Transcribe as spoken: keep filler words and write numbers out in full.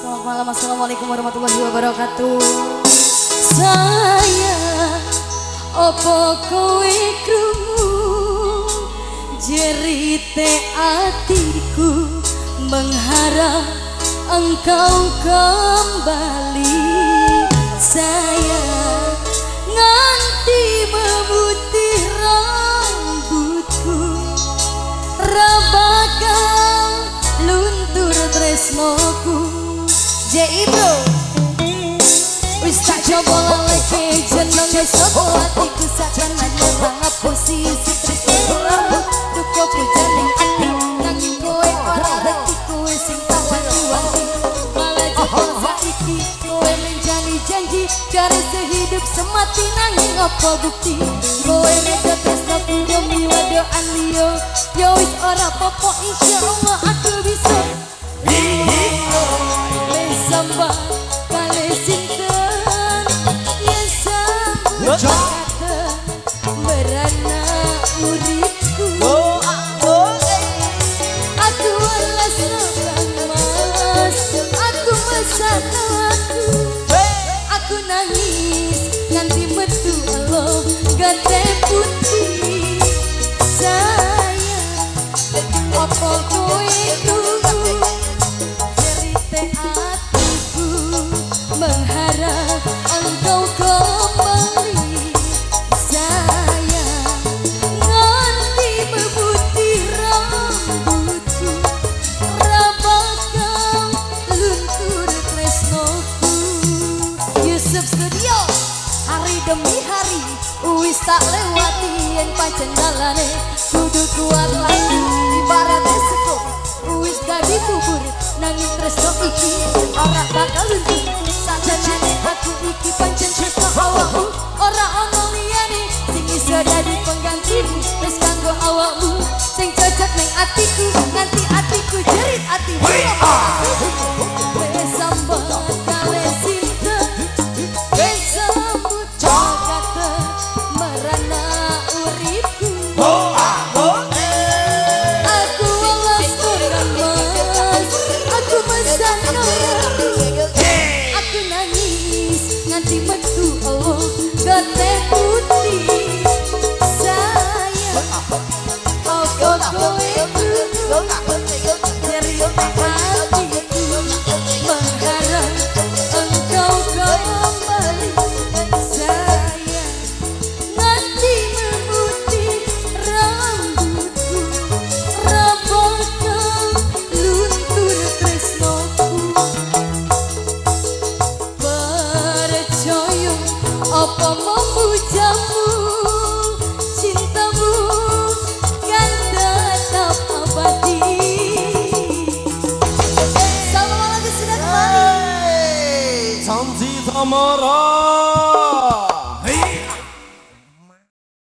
Selamat malam, assalamualaikum warahmatullahi wabarakatuh. Sayang, opo kowe krungu jerite atiku mengharap engkau kembali. Sayang, nganti memutih rambutku, rabakal luntur tresnoku. J I bro, wis tak coba lagi jenenge sapa atiku sakjane nang posisi tresno lampu duka pujaning ati nanging kowe ora ngerti kowe sing tawanti-wanti malah jebol saiki kowe menjani janji kare sehidup semati nanging apa bukti kowe nek tresnoku demi wadoan liya ya wis ora apa-apa insyaallah aku bisa samba kali sinten yang sambut kata merana uripku. Aku welas nang mas, aku mesana aku, aku nangis nganti metu Allah gante putih. Sayang, apa kowe krungu cerita hatiku mengharap engkau kembali. Sayang, nganti memutih rambutku, rabakal luntur tresnoku. Yusuf Studio, hari demi hari wis tak lewati yang pancen dalane kudu kuat lagi ibaratnya sekop wis dadi bubur nanging tresno iki ora bakal luntur sakjane aku iki pancen tresno awakmu ora ono liyane sing iso dadi penggantimu wis kanggo awakmu sing cocok ning atiku nganti atiku jerit atiku wis sambut kale sinten wis sambut kata merana uripku. Aku welas kurang mas, aku mesana aku nangis nganti metu Allah gate putih. Sayang, apa kowe krungu cerita hatiku mengharap engkau kembali. Sayang, nganti memutih rambutku, rabakal luntur tresnoku. Percaya apa memujamu, cintamu kan tetap abadi. Salam lagi sudah kembali. Samsi Samara.